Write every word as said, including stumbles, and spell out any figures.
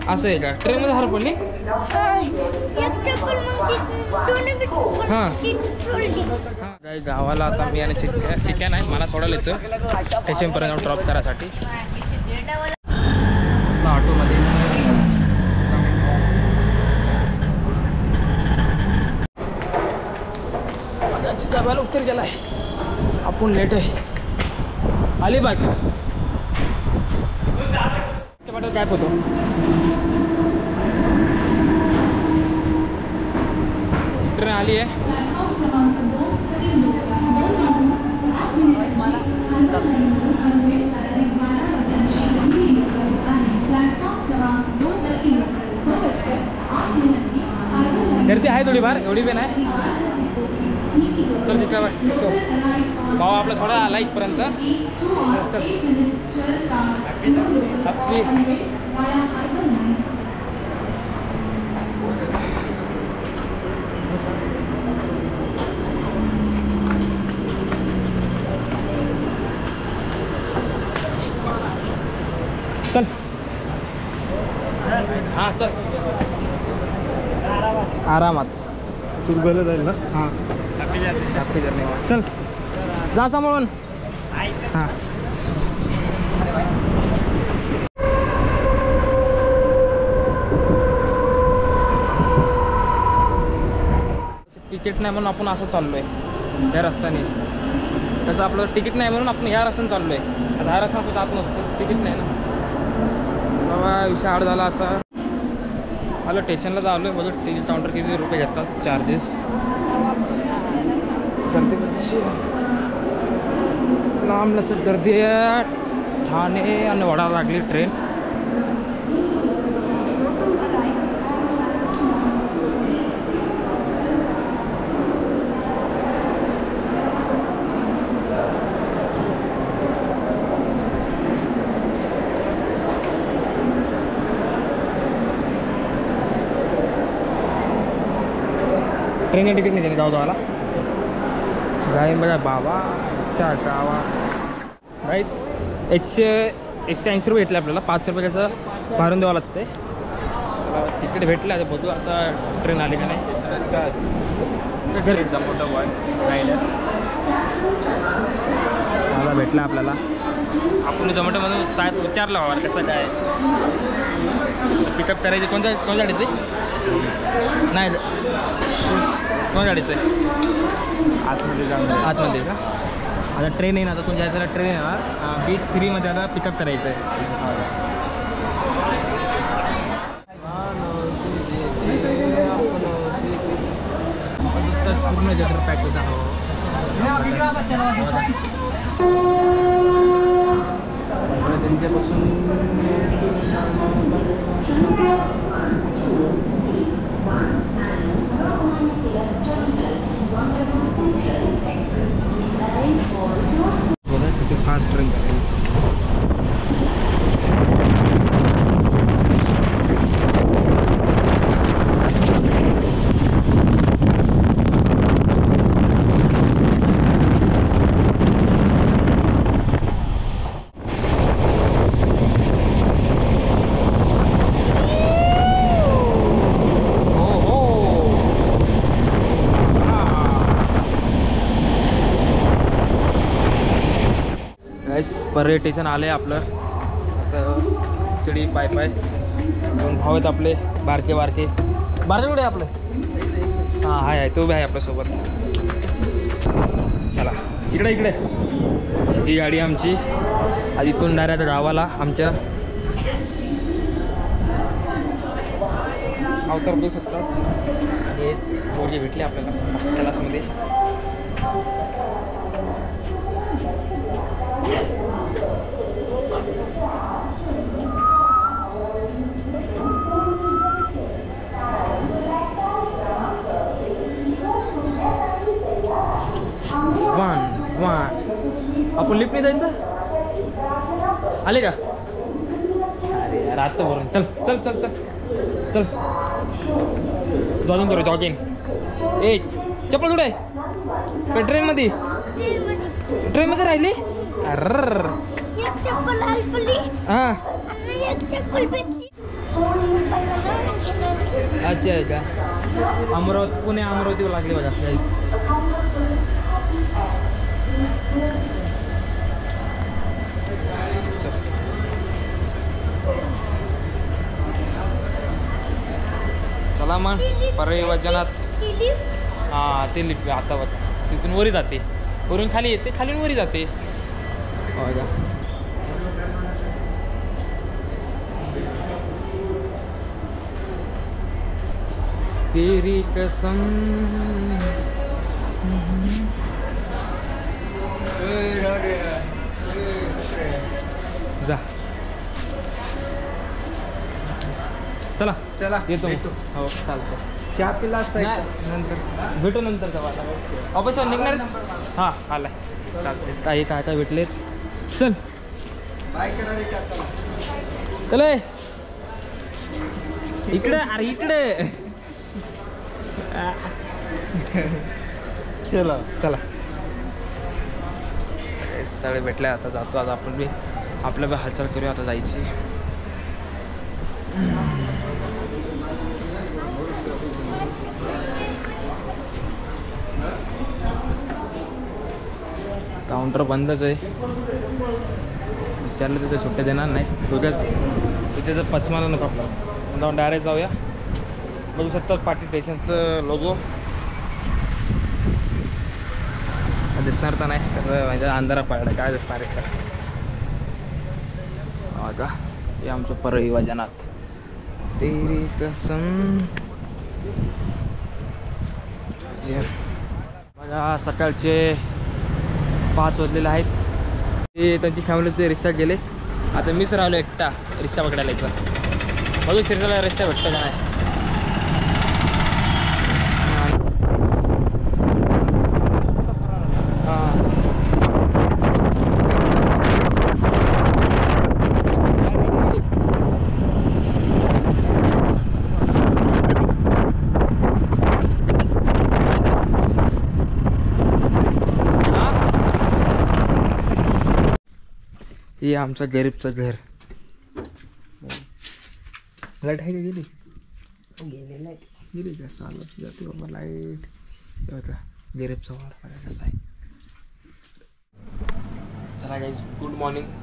असं आहे का? ट्रेनमध्ये हर पडली? हां काही गावाला आता मी आणि चिक्या चिक्या नाही मला सोडायला येतो स्टेशनपर्यंत ड्रॉप करायसाठी ऑटोमध्ये. डब्याला उत्तर गेला आहे आपण लेट आहे. अलिबाग काय होतो ट्रेन आली आहे. गर्दी आहे थोडीफार एवढी पण आहे. चल चिक्का भाऊ आपला थोडा आला इथपर्यंत. चल हॅपी चल हां चल आरामात तू गरज आहे ना. हां हॅपी जर्नी चल जा सांभाळून. हां तिकीट नाही म्हणून आपण असं चाललो आहे या रस्त्याने. तसं आपलं तिकीट नाही म्हणून आपण ह्या रस्त्याने चाललो आहे. आता ह्या रस्त्याने जात नसतो तिकीट नाही ना बाबा. विषय हार्ड झाला असा. हॅलो स्टेशनला जालो आहे बघू तिकीट काउंटर किती रुपये घेतात चार्जेस. गर्दी लांबलचक गर्दी आहे. ठाणे आणि वडा लागली ट्रेन. ट्रेनचे तिकीट नाही गाव गावाला गाई बघा बाबाच्या गावा. गाईस एकशे एकशे ऐंशी रुपये घेतले आपल्याला. पाच रुपये कसं भरून द्यावं लागतं. तिकीट भेटलं आता बघू आता ट्रेन आली का नाही. घरी मोठं बॉय राहिलं मला भेटलं आपल्याला. आपण झोमॅटोमधून सात विचारलं हवा कसं काय पिकअप करायचं. कोणत्या कोणत्या गाडीचं नाही कोण गाडीचं आहे आतमध्ये जाऊन आतमध्ये का. आता ट्रेन येईन आता तुमच्या ह्याच्याला ट्रेन येणार बीट थ्रीमध्ये आता पिकअप करायचं आहे. पूर्ण जत्र पॅकेज आहे. त्यांच्यापासून बघा तिथे फास्ट ट्रेन झाली. पर्यटन स्टेशन आलं आहे आपलं. आता शिडी पाय पाय दोन भाव आहेत आपले बारके बारके. बारके कुठे आहे आपलं? हां हाय आहे तो बी आहे आपल्यासोबत. चला इकडे इकडे ही गाडी आमची आज इथून डायरेक्ट गावाला आमच्या अवतार बघू शकतात. हे पोरगे भेटले आपल्याला फर्स्ट क्लासमध्ये. वन वन आपण लिफ्टने जायचं. आले का? अरे यार आता भरून चल चल चल चल चल जॉगिंग करू जॉगिंग. ए चप्पल कुठे आहे? ट्रेनमध्ये ट्रेनमध्ये राहिली. अर हां ह्याची आहे का अमरावती पुणे अमरावतीवर लागली बघा गाईज. चला मग परळी वैजनाथ. हां ते लिफ्ट आता बघा तिथून वरी जाते, वरून खाली येते, खाली वरी जाते. बघा तेरी कसम. जा चला चला येतो भेटू. हो चालतं. चहा पिला असता नाही, नंतर भेटू नंतर का वापस निघणार. हां आलाय चालते. काही काय काय भेटले चल बाय करा रे का. चल इकडे अरे इकडे चला चला सगळे भेटले. आता जातो आज आपण बी आपल्या बी हालचाल करूया आता जायची. काउंटर बंदच आहे. विचारलं तिथे सुट्ट्या देणार नाही. तुझ्याच तिथे जर पचमाना नको आपलं जाऊन डायरेक्ट जाऊया. बघू शकतो पाटी स्टेशनचं लोगो दिसणार तर नाही कसं म्हणजे अंधारा पडला काय दिसणार आहे का. बघा हे आमचं परळी वैजनाथ. तेरी कसम. बघा सकाळचे पाच वाजलेले आहेत. ते त्यांची फॅमिली ते रिक्षा गेले. आता मीच राहिलो एकटा रिक्षा पकडायला इथं. बघू शिरसाला रिक्षा भेटतं का नाही. हे आमचं गरीबचं घर. लाईट आहे का गेली गेले लाईट गेली का चालत जाते बाबा लाईट. बघा गरीबचा वार कसा आहे. चला गाईज गुड मॉर्निंग.